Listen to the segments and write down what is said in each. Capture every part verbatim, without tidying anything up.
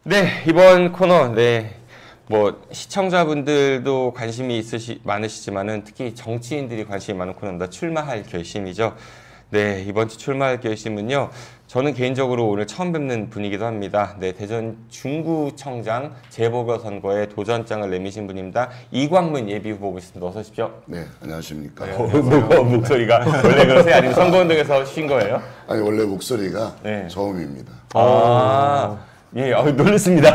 네, 이번 코너, 네, 뭐 시청자분들도 관심이 있으시 많으시지만은 특히 정치인들이 관심이 많은 코너입니다. 출마할 결심이죠. 네, 이번 주 출마할 결심은요. 저는 개인적으로 오늘 처음 뵙는 분이기도 합니다. 네, 대전 중구청장 재보궐선거에 도전장을 내미신 분입니다. 이광문 예비후보 모셨습니다. 어서 오십시오. 네, 안녕하십니까. 네, 무거운 목소리가 원래 그러세요? 아니면 선거운동에서 쉰 거예요? 아니 원래 목소리가 네. 저음입니다. 아, 예, 어, 놀랐습니다.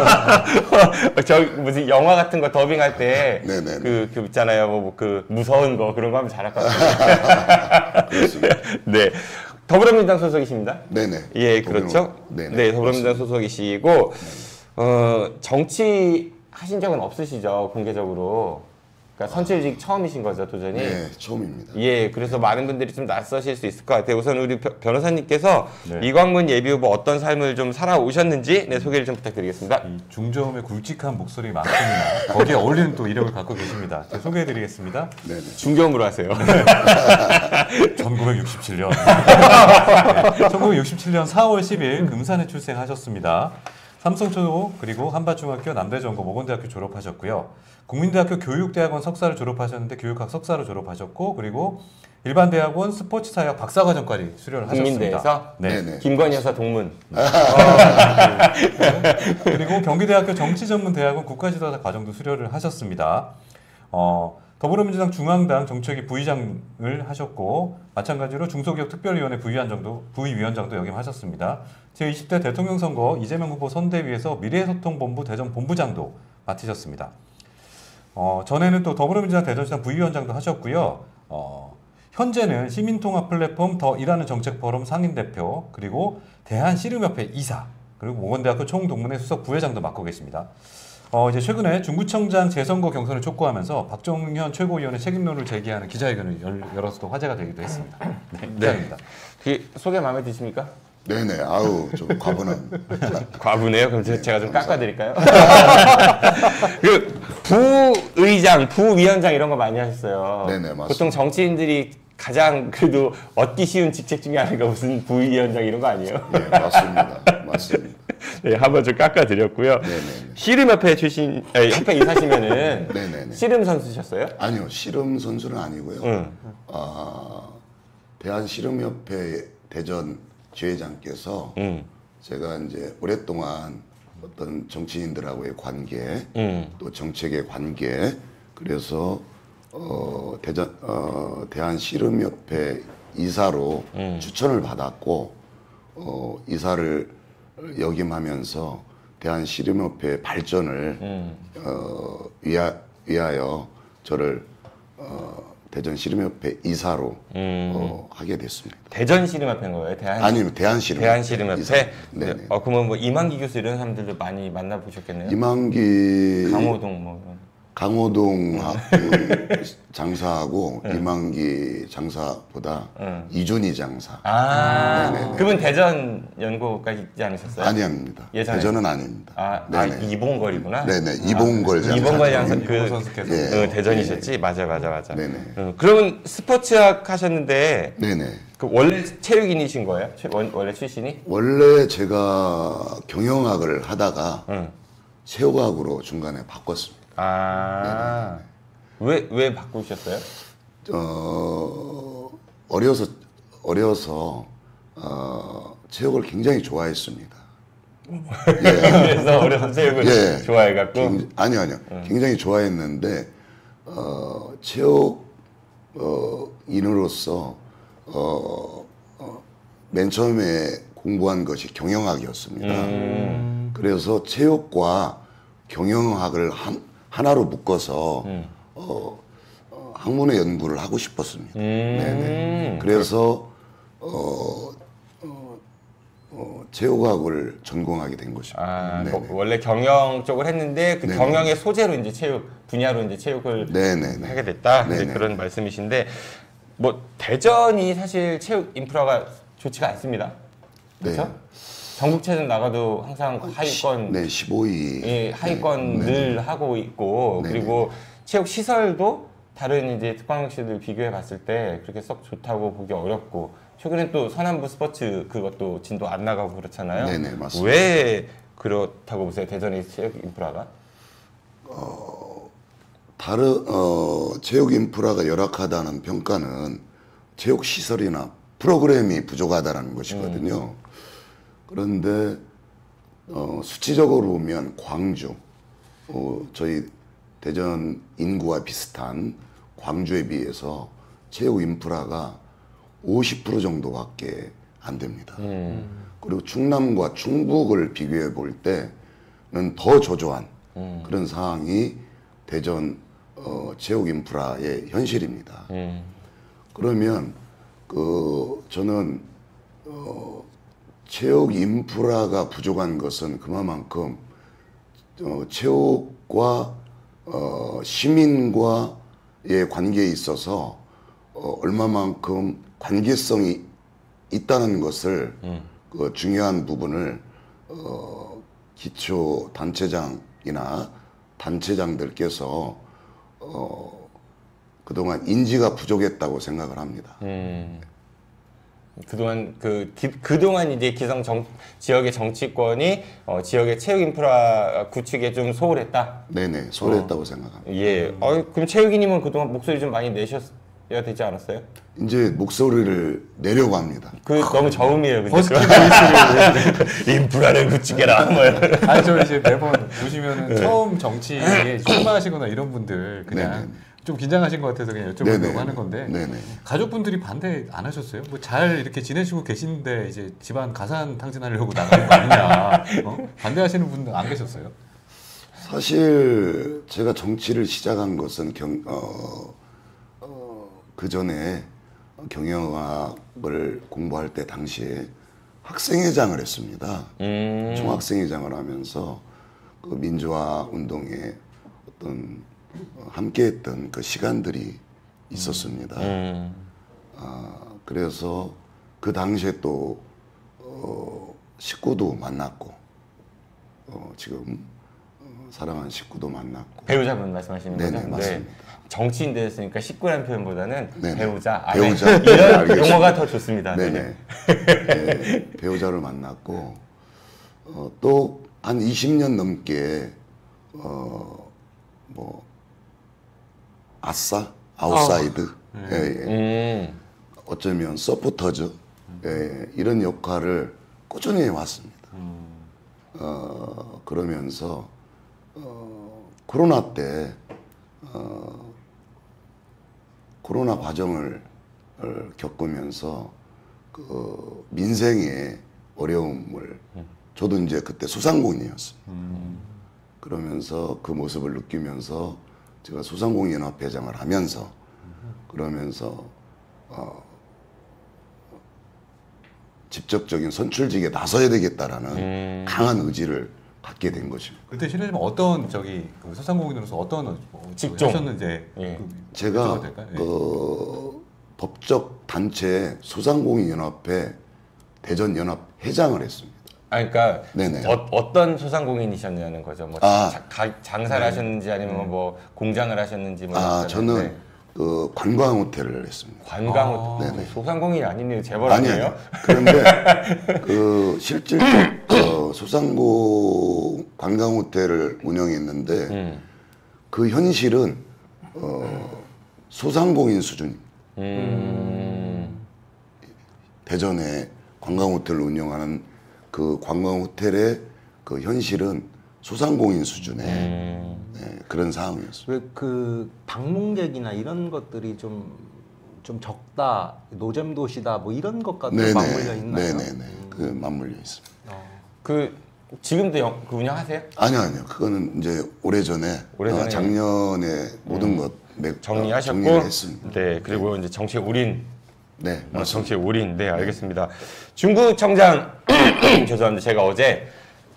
저 무슨 영화 같은 거 더빙할 때 그 그 있잖아요, 뭐 그 무서운 거 그런 거 하면 잘할 것 같아요. 그렇습니다. 네, 더불어민주당 소속이십니다. 네네. 예, 그렇죠. 네네. 네, 더불어민주당 소속이시고 어, 정치 하신 적은 없으시죠, 공개적으로. 그러니까 선출직 처음이신 거죠, 도전이? 네, 처음입니다. 예, 그래서 많은 분들이 좀 낯서실 수 있을 것 같아요. 우선 우리 변호사님께서 네. 이광문 예비후보 어떤 삶을 좀 살아오셨는지 네, 소개를 좀 부탁드리겠습니다. 이 중저음의 굵직한 목소리 만큼이나 거기에 어울리는 또 이력을 갖고 계십니다. 제가 소개해드리겠습니다. 네네. 중저음으로 하세요. 천구백육십칠 년 네, 천구백육십칠 년 사월 십일 금산에 출생하셨습니다. 삼성초등 그리고 한밭중학교 남대전고 모건대학교 졸업하셨고요. 국민대학교 교육대학원 석사를 졸업하셨는데 교육학 석사를 졸업하셨고 그리고 일반대학원 스포츠사회학 박사과정까지 수료를 하셨습니다. 국민대에서? 네. 네네. 김건희 여사 동문. 어, 네. 그리고 경기대학교 정치전문대학원 국가지도자 과정도 수료를 하셨습니다. 어, 더불어민주당 중앙당 정책위 부위장을 하셨고 마찬가지로 중소기업 특별위원회 부위원장도, 부위위원장도 역임하셨습니다. 제이십 대 대통령 선거 이재명 후보 선대위에서 미래소통본부 대전본부장도 맡으셨습니다. 어, 전에는 또 더불어민주당 대전시장 부위원장도 하셨고요. 어, 현재는 시민통합 플랫폼 더 일하는 정책 포럼 상임대표 그리고 대한씨름협회 이사 그리고 모건대학교 총동문회 수석 부회장도 맡고 계십니다. 어, 이제 최근에 중구청장 재선거 경선을 촉구하면서 박종현 최고위원의 책임론을 제기하는 기자회견을 열, 열어서도 화제가 되기도 했습니다. 네, 기자입니다. 그 소개 마음에 드십니까? 네네. 아우 좀 과분한. 과분해요? 그럼 네, 제가 좀 깎아드릴까요? 그 부의장, 부위원장 이런 거 많이 하셨어요. 네네, 맞습니다. 보통 정치인들이 가장 그래도 얻기 쉬운 직책 중에 하나가 무슨 부위원장 이런 거 아니에요? 네, 맞습니다. 맞습니다. 네, 한번 좀 깎아드렸고요. 네네. 씨름협회 출신, 아니, 협회 이사시면은 네네네. 씨름 선수셨어요? 아니요, 씨름 선수는 아니고요. 응. 아, 대한씨름협회 대전 지회장께서 응. 제가 이제 오랫동안 어떤 정치인들하고의 관계, 응. 또 정책의 관계, 그래서 어, 대전 어, 대한씨름협회 이사로 음. 추천을 받았고 어, 이사를 역임하면서 대한씨름협회 발전을 음. 어, 위하, 위하여 저를 어, 대전씨름협회 이사로 음. 어, 하게 됐습니다. 대전 씨름협회인 거예요? 대한 아니면 대한씨름협회. 대한씨름협회? 이사. 네네. 네. 어, 그러면 뭐 이만기 교수 이런 사람들도 많이 만나보셨겠네요? 이만기 강호동 뭐 이런. 강호동 장사하고 네. 이만기 장사보다 네. 이준희 장사. 아, 네네네. 그분 대전 연고까지 있지 않으셨어요? 아닙니다. 예전에? 대전은 아닙니다. 아, 아 이봉걸이구나. 네네. 이봉걸 장사. 이봉걸 장사 이봉걸 그 선수께서. 예. 어, 대전이셨지? 맞아, 맞아, 맞아. 네네. 어, 그러면 스포츠학 하셨는데 네네. 그 원래 체육인이신 거예요? 최- 원, 원래 출신이? 원래 제가 경영학을 하다가 응. 체육학으로 중간에 바꿨습니다. 아, 왜, 왜 바꾸셨어요? 어, 어려서, 어려서, 어, 체육을 굉장히 좋아했습니다. 그래서 어려서 체육을 예. 좋아해갖고. 굉- 아니요, 아니요. 굉장히 좋아했는데, 어, 체육, 어, 인으로서, 어, 어, 맨 처음에 공부한 것이 경영학이었습니다. 음. 그래서 체육과 경영학을 한, 하나로 묶어서, 음. 어, 어, 학문의 연구를 하고 싶었습니다. 음. 네네. 그래서, 어, 어, 어, 체육학을 전공하게 된 것입니다. 아, 네네. 뭐 원래 경영 쪽을 했는데 그 네네. 경영의 소재로 이제 체육 분야로 이제 체육을 네네네. 하게 됐다. 이제 네네. 그런 말씀이신데 뭐 대전이 사실 체육 인프라가 좋지가 않습니다. 그렇죠? 네. 전국체전 나가도 항상 하위권, 네, 십오 위. 예, 하위권 네. 늘 하고 있고 네네. 그리고 체육 시설도 다른 이제 특광시들 비교해 봤을 때 그렇게 썩 좋다고 보기 어렵고 최근에 또 서남부 스포츠 그것도 진도 안 나가고 그렇잖아요. 네네, 맞습니다. 왜 그렇다고 보세요? 대전의 체육 인프라가? 다른 어, 체육 인프라가 열악하다는 평가는 체육 시설이나 프로그램이 부족하다는 것이거든요. 그런데 어, 수치적으로 보면 광주, 어, 저희 대전 인구와 비슷한 광주에 비해서 체육 인프라가 오십 퍼센트 정도밖에 안 됩니다. 음. 그리고 충남과 충북을 비교해 볼 때는 더 저조한 음. 그런 상황이 대전 어, 체육 인프라의 현실입니다. 음. 그러면 그 저는 어, 체육 인프라가 부족한 것은 그만큼 어, 체육과 어, 시민과의 관계에 있어서 어, 얼마만큼 관계성이 있다는 것을 음. 그 중요한 부분을 어, 기초 단체장이나 단체장들께서 어, 그동안 인지가 부족했다고 생각을 합니다. 음. 그동안 그 기, 그동안 이제 기성 정, 지역의 정치권이 어, 지역의 체육 인프라 구축에 좀 소홀했다. 네네, 소홀했다고 생각합니다. 예. 어, 그럼 체육이님은 그동안 목소리 좀 많이 내셨어야 되지 않았어요? 이제 목소리를 내려고 합니다. 그 너무 저음이에요. 근데 버스킹 그 인프라를 구축해라. 뭐 이런. 아니 저 이제 매번 보시면은 처음 정치에 출마하시거나 이런 분들 그냥 네네. 좀 긴장하신 것 같아서 그냥 여쭤보려고 네네. 하는 건데 네네. 가족분들이 반대 안 하셨어요? 뭐 잘 이렇게 지내시고 계신데 이제 집안 가산 탕진하려고 나가는 거 아니냐? 어? 반대하시는 분들 안 계셨어요? 사실 제가 정치를 시작한 것은 경, 어, 어, 그 전에 경영학을 공부할 때 당시에 학생회장을 했습니다. 음. 총학생회장을 하면서 그 민주화 운동에 어떤 함께했던 그 시간들이 있었습니다. 음. 아, 그래서 그 당시에 또 어, 식구도 만났고 어, 지금 어, 사랑하는 식구도 만났고 배우자분 말씀하시는 네네, 거죠? 네. 맞습니다. 정치인 되셨으니까 식구라는 표현보다는 네네. 배우자, 아내 배우자. 이런 알겠습니다. 용어가 더 좋습니다. 네네. 네, 배우자를 만났고 어, 또 한 이십 년 넘게 어, 뭐 아싸 아웃사이드 예, 예. 음. 어쩌면 서포터즈 예, 이런 역할을 꾸준히 해왔습니다. 어, 그러면서 어, 코로나 때 어, 코로나 과정을 어, 겪으면서 그 민생의 어려움을 저도 이제 그때 소상공인이었습니다. 그러면서 그 모습을 느끼면서 제가 소상공인연합회장을 하면서 그러면서 어, 직접적인 선출직에 나서야 되겠다라는 음. 강한 의지를 갖게 된 것입니다. 그때 실례지만 어떤 저기 그 소상공인으로서 어떤 뭐 직종. 하셨는지 예. 그 제가 여쭤봐도 될까요? 예. 그 법적 단체 소상공인연합회 대전연합 회장을 했습니다. 아, 그러니까 네네. 어, 어떤 소상공인이셨냐는 거죠. 뭐 아. 자, 가, 장사를 하셨는지 아니면 뭐 공장을 하셨는지 뭐 아, 이런 저는 네. 그 관광 호텔을 했습니다. 관광 아. 네네. 소상공인이 아니네요. 재벌 아니, 아니에요? 아니. 그런데 그 실질적 어, 소상공 관광 호텔을 운영했는데 음. 그 현실은 어, 소상공인 수준입니다. 음. 대전에 관광 호텔을 운영하는 그 관광 호텔의 그 현실은 소상공인 수준의 음. 네, 그런 상황이었습니다. 왜 그 방문객이나 이런 것들이 좀, 좀 적다, 노잼 도시다, 뭐 이런 것과 또 맞물려 있나요? 네네네. 그 맞물려 있습니다. 그 지금도 영, 그 운영하세요? 아니요, 아니요. 그거는 이제 오래전에, 오래전에 어, 작년에 모든 것 매- 정리하셨고, 어, 정리를 했습니다. 네, 그리고 이제 정치에 올인, 네, 어, 맞습니다. 정치에 올인, 네, 알겠습니다. 중구청장, 죄송합니다. 제가 어제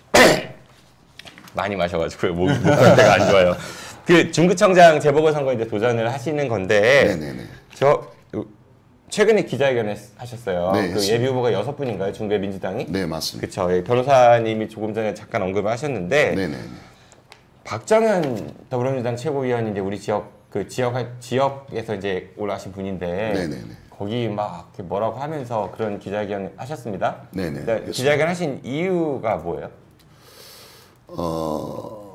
많이 마셔가지고요. 목, 목 상태가 안 좋아요. 그 중구청장 재보궐선거에 이제 도전을 하시는 건데, 네네네. 저 최근에 기자회견을 하셨어요. 네, 그 했습니다. 예비 후보가 여섯 분인가요? 중구의 민주당이? 네, 맞습니다. 그쵸. 예, 변호사님이 조금 전에 잠깐 언급을 하셨는데, 네네. 박정현 더불어민주당 최고위원이 이제 우리 지역 그 지역 지역에서 이제 올라가신 분인데 네네네. 거기 막 이렇게 뭐라고 하면서 그런 기자회견 하셨습니다. 네네. 그러니까 기자회견 하신 이유가 뭐예요? 어,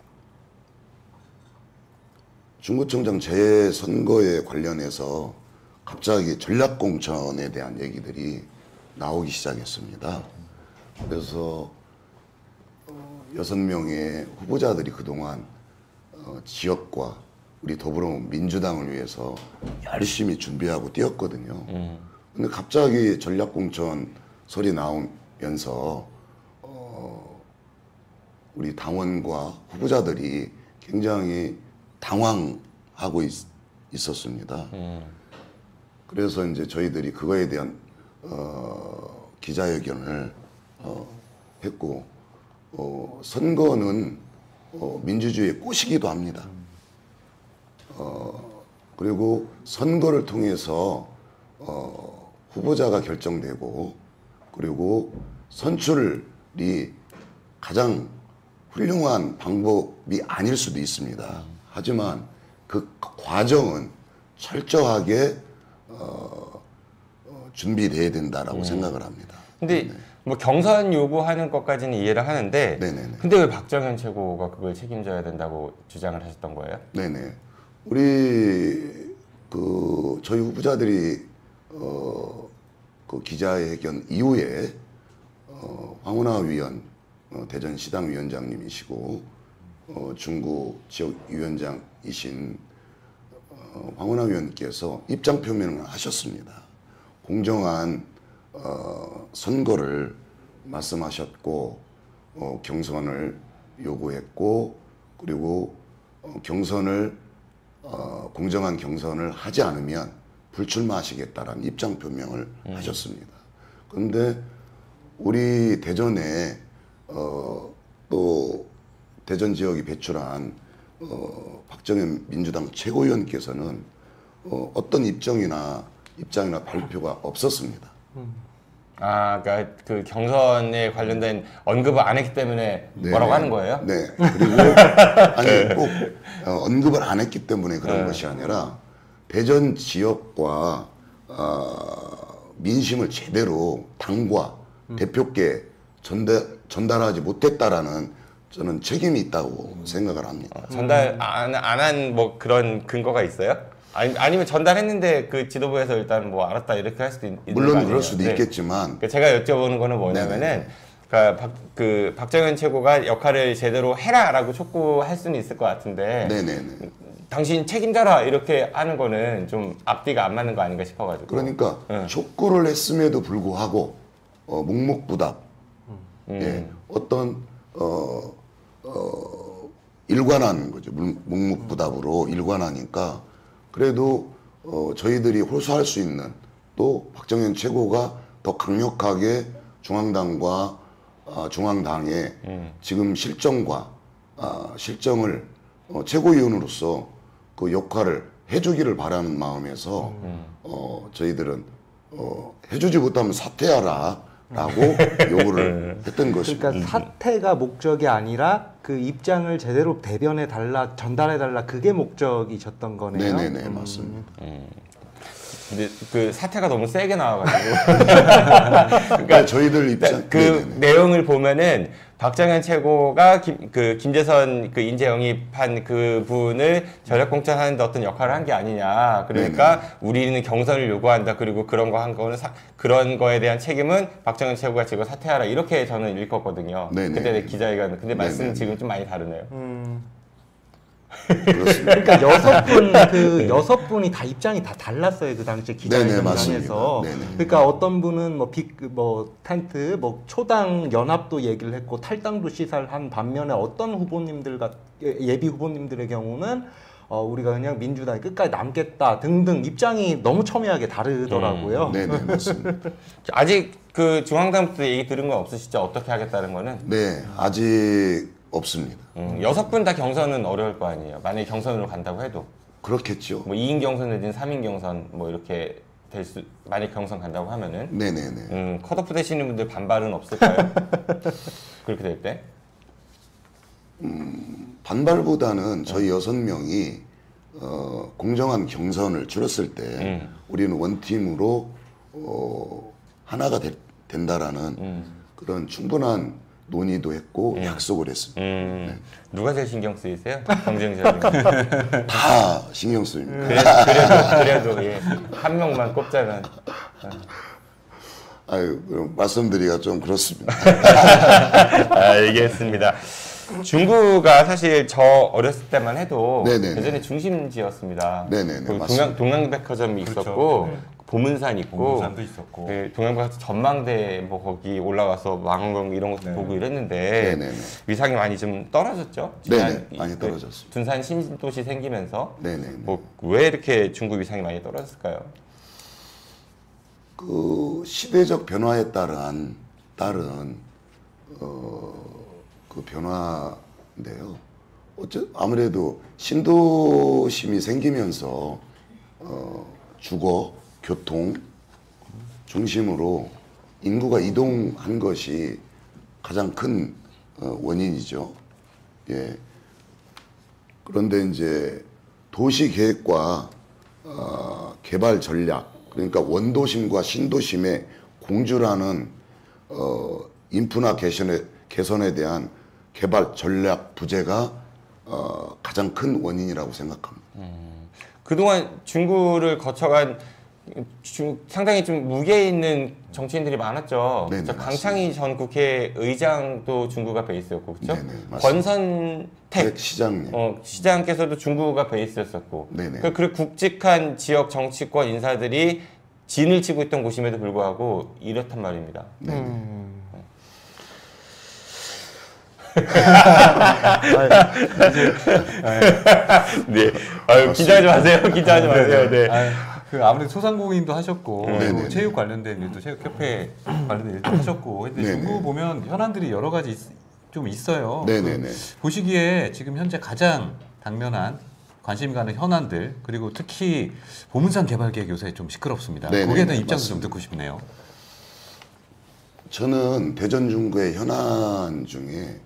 중구청장 재선거에 관련해서 갑자기 전략공천에 대한 얘기들이 나오기 시작했습니다. 그래서 어, 여섯 명의 후보자들이 그동안 어, 지역과 우리 더불어민주당을 위해서 열심히 준비하고 뛰었거든요. 음. 근데 갑자기 전략공천 소리 나오면서 어, 우리 당원과 후보자들이 굉장히 당황하고 있, 있었습니다. 음. 그래서 이제 저희들이 그거에 대한 어, 기자회견을 어, 했고 어, 선거는 어, 민주주의의 꽃이기도 합니다. 어, 그리고 선거를 통해서 어, 후보자가 결정되고 그리고 선출이 가장 훌륭한 방법이 아닐 수도 있습니다. 하지만 그 과정은 철저하게 어, 어, 준비돼야 된다라고 음. 생각을 합니다. 근데 네. 뭐 경선 요구하는 것까지는 이해를 하는데 네네네. 근데 왜 박정현 최고가 그걸 책임져야 된다고 주장을 하셨던 거예요? 네네. 우리 그 저희 후보자들이 어, 그 기자회견 이후에 어, 황운하 위원 어, 대전시당 위원장님이시고 어, 중구 지역 위원장이신 어, 황운하 위원께서 입장 표명을 하셨습니다. 공정한 어, 선거를 말씀하셨고 어, 경선을 요구했고 그리고 어, 경선을 어, 공정한 경선을 하지 않으면 불출마하시겠다라는 입장 표명을 음. 하셨습니다. 그런데 우리 대전에 어, 또 대전 지역이 배출한 어, 박정현 민주당 최고위원께서는 어, 어떤 입장이나 입장이나 발표가 없었습니다. 음. 아, 그러니까 그 경선에 관련된 언급을 안 했기 때문에 네, 뭐라고 하는 거예요? 네. 그리고 아니 꼭 어, 언급을 안 했기 때문에 그런 네. 것이 아니라 대전 지역과 어, 민심을 제대로 당과 음. 대표께 전달 전달하지 못했다라는 저는 책임이 있다고 음. 생각을 합니다. 어, 전달 안 안 한 뭐 그런 근거가 있어요? 아니, 아니면 전달했는데 그 지도부에서 일단 뭐 알았다 이렇게 할 수도 있는 거 물론 아니에요? 그럴 수도 네. 있겠지만 제가 여쭤보는 거는 뭐냐면은 그러니까 박, 그 박정현 최고가 역할을 제대로 해라라고 촉구할 수는 있을 것 같은데 네네네. 당신 책임져라 이렇게 하는 거는 좀 앞뒤가 안 맞는 거 아닌가 싶어가지고 그러니까 네. 촉구를 했음에도 불구하고 어, 묵묵부답 음. 예, 어떤 어, 어, 일관한 거죠. 묵묵부답으로 일관하니까 그래도 어, 저희들이 호소할 수 있는 또 박정현 최고가 더 강력하게 중앙당과 어, 중앙당의 음. 지금 실정과 어, 실정을 어, 최고위원으로서 그 역할을 해주기를 바라는 마음에서 음. 어, 저희들은 어, 해주지 못하면 사퇴하라 라고 요구를 했던 것입니다. 그러니까 사퇴가 목적이 아니라 그 입장을 제대로 대변해 달라, 전달해 달라 그게 목적이셨던 거네요. 네네네 음. 맞습니다. 음. 근데 그 사태가 너무 세게 나와가지고 그러니까 저희들 입장 그 네네네. 내용을 보면은 박정현 최고가 김, 그 김재선 그 인재 영입한 그 분을 전략공천하는데 어떤 역할을 한 게 아니냐. 그러니까 네네. 우리는 경선을 요구한다. 그리고 그런 거 한 거는 사, 그런 거에 대한 책임은 박정현 최고가 지금 사퇴하라. 이렇게 저는 읽었거든요. 네네. 그때 내 기자회견. 근데 말씀은 지금 좀 많이 다르네요. 음. 그러니까 여섯 분 그 여섯 분이 다 입장이 다 달랐어요 그 당시 기자회견장에서. 그러니까 어떤 분은 뭐 빅 뭐 텐트 뭐 초당 연합도 얘기를 했고 탈당도 시사한 반면에 어떤 후보님들 같 예비 후보님들의 경우는 어 우리가 그냥 민주당이 끝까지 남겠다 등등 입장이 너무 첨예하게 다르더라고요. 음, 네네 맞습니다. 아직 그 중앙당부터 얘기 들은 건 없으시죠? 어떻게 하겠다는 거는? 네 아직 없습니다. 음, 여섯 분 다 경선은 어려울 거 아니에요. 만약에 경선으로 간다고 해도. 그렇겠죠. 뭐 이 인 경선 내지는 삼 인 경선 뭐 이렇게 될 수, 만약 경선 간다고 하면은. 네네네. 음, 컷오프 되시는 분들 반발은 없을까요? 그렇게 될 때? 음, 반발보다는 저희 여섯 명이 어, 공정한 경선을 치렀을 때 음. 우리는 원팀으로 어, 하나가 되, 된다라는 음. 그런 충분한 논의도 했고 음. 약속을 했습니다. 음, 누가 제일 신경 쓰이세요? 경쟁자님. 다 신경 쓰입니다. 그래, 그래도 그래도 예, 한 명만 꼽자면. 아유, 그럼 말씀드리기가 좀 그렇습니다. 알겠습니다. 중구가 사실 저 어렸을 때만 해도 네네네. 예전에 중심지였습니다. 네네네, 그 맞습니다. 동양 동양백화점이 그렇죠. 있었고 네. 보문산 있고 보문산도 있었고. 네, 동양백화점 전망대 뭐 거기 올라가서 망원경 이런 것도 네. 보고 이랬는데 네네네. 위상이 많이 좀 떨어졌죠. 네네, 지난 이- 많이 그 떨어졌습니다. 둔산 신도시 생기면서 네네. 뭐 왜 이렇게 중구 위상이 많이 떨어졌을까요? 그 시대적 변화에 따른 따른 어, 그 변화인데요. 어째 아무래도 신도심이 생기면서 어, 주거, 교통 중심으로 인구가 이동한 것이 가장 큰 어, 원인이죠. 예. 그런데 이제 도시 계획과 어, 개발 전략, 그러니까 원도심과 신도심의 공주라는 어, 인프라 개선에, 개선에 대한 개발 전략 부재가 어, 가장 큰 원인이라고 생각합니다. 그동안 중구를 거쳐간 중- 상당히 좀 무게 있는 정치인들이 많았죠. 네네, 그렇죠? 강창희 전 국회의장도 중구가 베이스였고, 그렇죠? 네네, 맞습니다. 권선택 백 시장님. 어, 시장께서도 중구가 베이스였었고, 네네. 그, 그 굵직한 지역 정치권 인사들이 진을 치고 있던 곳임에도 불구하고 이렇단 말입니다. 네, 아유 기자하지 마세요, 기자하지 마세요. 네. 아유, 그 아무래도 소상공인도 하셨고 네네네. 그리고 체육 관련된 일도 체육협회 관련된 일도 하셨고 근데 네네. 중구 보면 현안들이 여러 가지 있, 좀 있어요. 네네네. 그 보시기에 지금 현재 가장 당면한 관심 가는 현안들 그리고 특히 보문산 개발 계획 요새 좀 시끄럽습니다. 네네네, 거기에 대한 입장도 좀 맞습니다. 듣고 싶네요. 저는 대전 중구의 현안 중에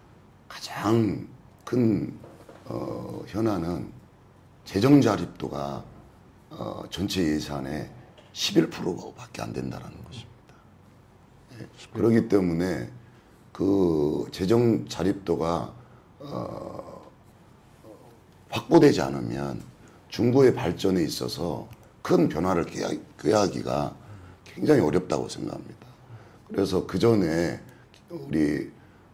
가장 큰 어, 현안은 재정 자립도가 어, 전체 예산의 십일 퍼센트밖에 안 된다는 것입니다. 예, 그렇기 때문에 그 재정 자립도가 어, 확보되지 않으면 중구의 발전에 있어서 큰 변화를 꾀하- 꾀하기가 굉장히 어렵다고 생각합니다. 그래서 그 전에 우리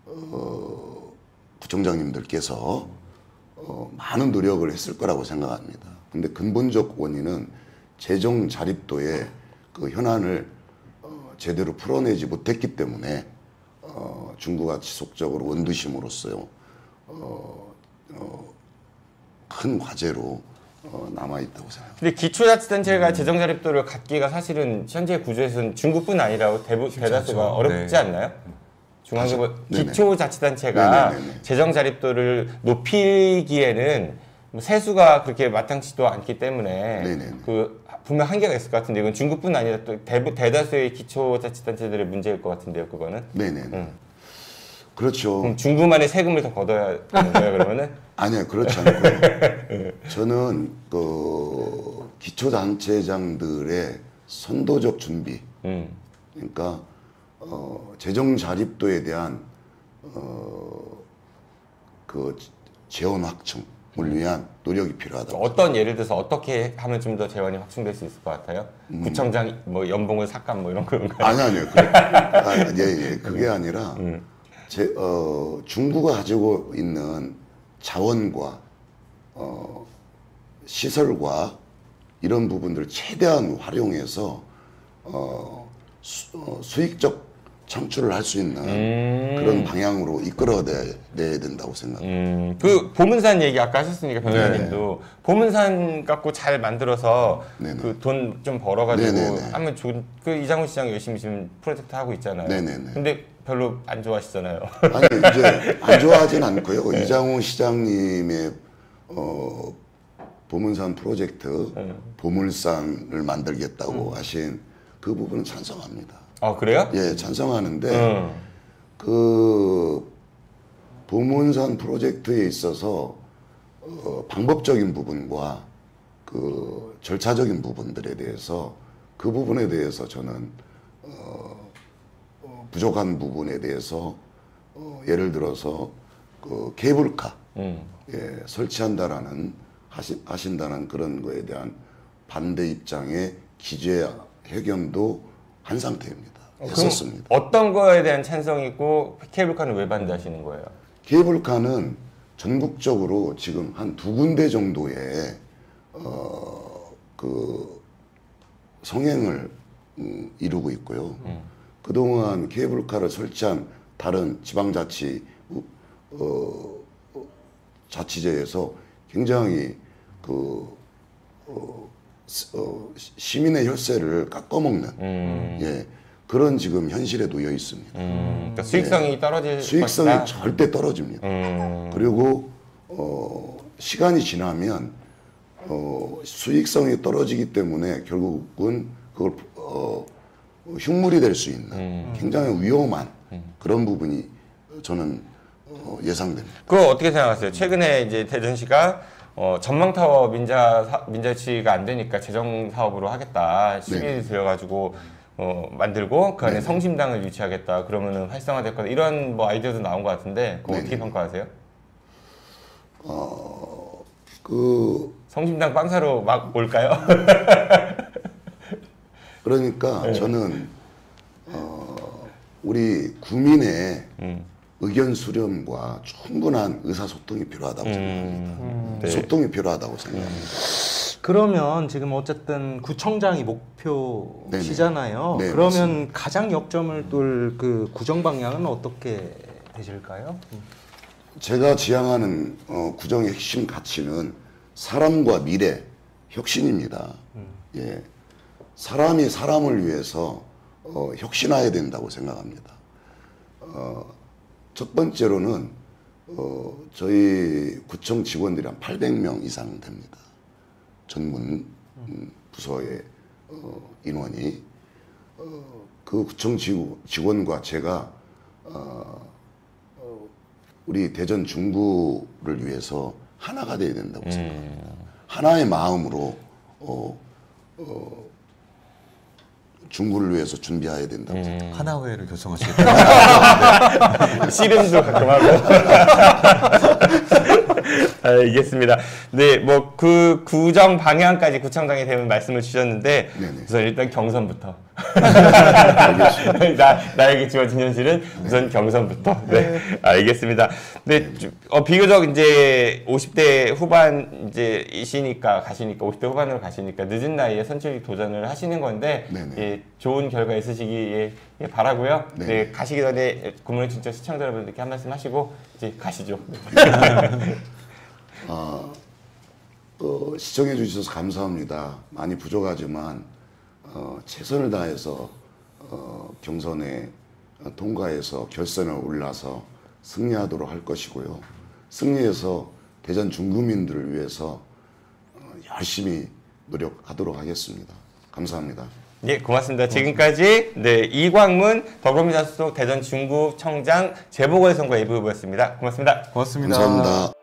어, 구청장님들께서 어, 많은 노력을 했을 거라고 생각합니다. 근데 근본적 원인은 재정 자립도의 그 현안을 어, 제대로 풀어내지 못했기 때문에 어, 중구가 지속적으로 원두심으로서 어, 어, 큰 과제로 어, 남아있다고 생각합니다. 근데 기초자치단체가 재정 자립도를 갖기가 사실은 현재 구조에서는 중구뿐 아니라 대부 대다수가 않죠. 어렵지 네. 않나요? 중앙정부 네네. 기초자치단체가 네네네네. 재정 자립도를 높이기에는 뭐 세수가 그렇게 마땅치도 않기 때문에 네네네. 그 분명 한계가 있을 것 같은데 이건 중구뿐 아니라 또 대부, 대다수의 기초자치단체들의 문제일 것 같은데요, 그거는. 네네. 응. 그렇죠. 그럼 중구만의 세금을 더 걷어야 되는 거예요, 그러면은? 아니요, 그렇지 않고요. 저는 그 기초단체장들의 선도적 준비, 음. 그러니까 어, 재정 자립도에 대한 어, 그 재원 확충을 위한 노력이 필요하다. 어떤 예를 들어서 어떻게 하면 좀 더 재원이 확충될 수 있을 것 같아요? 음. 구청장 뭐 연봉을 삭감 뭐 이런 건가요? 아니 아니요, 그, 아, 예, 예, 그게 아니라 음. 제, 어, 중구가 가지고 있는 자원과 어, 시설과 이런 부분들을 최대한 활용해서 어, 수, 어, 수익적 창출을 할 수 있는 음. 그런 방향으로 이끌어내야 된다고 생각합니다. 음, 그 보문산 얘기 아까 하셨으니까 변호사님도 보문산 갖고 잘 만들어서 네네. 그 돈 좀 벌어가지고 네네네. 하면 좋은 그 이장훈 시장 열심히 지금 프로젝트 하고 있잖아요. 네네네. 근데 별로 안 좋아하시잖아요. 아니 이제 안 좋아하진 않고요. 이장훈 시장님의 어, 보문산 프로젝트 보물산을 만들겠다고 하신 그 부분은 찬성합니다. 아 그래요? 예, 찬성하는데 음. 그 보문산 프로젝트에 있어서 어, 방법적인 부분과 그 절차적인 부분들에 대해서 그 부분에 대해서 저는 어, 어, 부족한 부분에 대해서 어, 예를 들어서 그 케이블카 음. 예, 설치한다라는 하시, 하신다는 그런 거에 대한 반대 입장의 기재 해견도 한 상태입니다. 했었습니다. 어떤 거에 대한 찬성이고 케이블카는 왜 반대하시는 거예요? 케이블카는 전국적으로 지금 한 두 군데 정도의 어, 그 성행을 음, 이루고 있고요. 음. 그동안 케이블카를 설치한 다른 지방자치 어, 자치제에서 굉장히 그 어, 어, 시민의 혈세를 깎아먹는 음. 예, 그런 지금 현실에 놓여 있습니다. 음. 그러니까 수익성이 떨어질 수익성이 것이다. 절대 떨어집니다. 음. 그리고 어, 시간이 지나면 어, 수익성이 떨어지기 때문에 결국은 그걸 어, 흉물이 될 수 있는 음. 굉장히 위험한 그런 부분이 저는 어, 예상됩니다. 그거 어떻게 생각하세요? 최근에 이제 대전시가 어, 전망타워 민자 사, 민자치가 안 되니까 재정 사업으로 하겠다. 시민이 들여가지고 어, 만들고 그 안에 네네. 성심당을 유치하겠다. 그러면은 활성화될 거다. 이런 뭐 아이디어도 나온 것 같은데 그거 네네. 어떻게 평가하세요? 어, 그 성심당 빵사로 막 올까요? 그러니까 네. 저는 어, 우리 국민의 음. 의견 수렴과 충분한 의사소통이 필요하다고 생각합니다. 음. 네. 소통이 필요하다고 생각합니다. 그러면 지금 어쨌든 구청장이 목표시잖아요. 네네. 네, 그러면 맞습니다. 가장 역점을 둘 그 구정 방향은 어떻게 되실까요? 제가 지향하는 어, 구정의 핵심 가치는 사람과 미래, 혁신입니다. 예, 사람이 사람을 위해서 어, 혁신해야 된다고 생각합니다. 어, 첫 번째로는 어, 저희 구청 직원들이 한 팔백 명 이상 됩니다. 전문 음, 부서의 어, 인원이 어, 그 구청 지구, 직원과 제가 어, 어, 우리 대전 중구를 위해서 하나가 돼야 된다고 생각합니다. 하나의 마음으로 어, 어, 중구를 위해서 준비해야 된다고 생각합니다. 하나회를 결성하시겠다. 씨름도 가끔 하고. 알겠습니다. 네, 뭐 그 구정 방향까지 구청장이 되면 말씀을 주셨는데 네네. 우선 일단 경선부터. 알겠습니다. 나 나에게 주어진 현실은 우선 경선부터. 네, 알겠습니다. 네, 좀, 어, 비교적 이제 오십 대 후반 이제 이시니까 가시니까 오십 대 후반으로 가시니까 늦은 나이에 선출직 도전을 하시는 건데 네네. 예, 좋은 결과 있으시기 예, 바라고요. 네. 네네. 가시기 전에 구문을 진짜 시청자 여러분들께 한 말씀 하시고 이제 가시죠. 아, 어, 시청해 주셔서 감사합니다. 많이 부족하지만 어, 최선을 다해서 어, 경선에 통과해서 결선에 올라서 승리하도록 할 것이고요. 승리해서 대전 중구민들을 위해서 어, 열심히 노력하도록 하겠습니다. 감사합니다. 예, 고맙습니다. 지금까지 네 이광문 더불어민주당 소속 대전 중구청장 재보궐선거 예비후보였습니다. 고맙습니다. 고맙습니다. 감사합니다.